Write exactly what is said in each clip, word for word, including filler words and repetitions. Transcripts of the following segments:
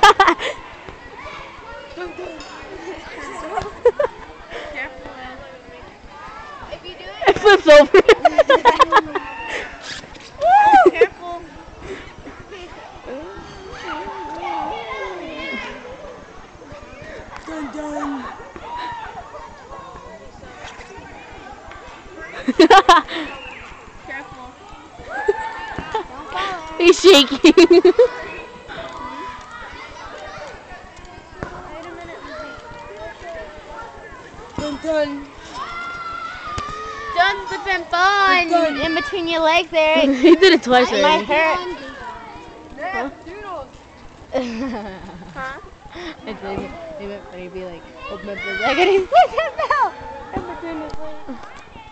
If you do it, it flips over. Woo! Careful. Dun dun. Careful. He's shaking. Wait a minute. Dun dun. Don't slip and fall Done. in between your legs there. He did it twice It might already. hurt. Huh? Huh? It's like, he went funny, be like, open up his leg and he slipped and fell in between his legs.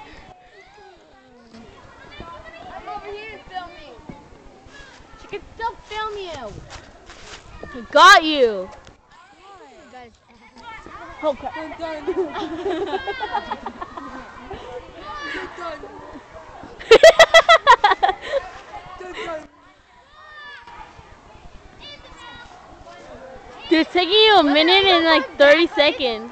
I'm over here filming. She can still film you. I got you. Oh crap. Dun dun. Dun dun. Dun dun. Dude, it's taking you a minute and like thirty seconds.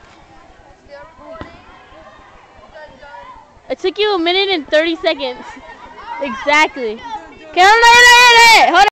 It took you a minute and thirty seconds. Exactly. Okay, hold on, hold on, hold on. Hold on.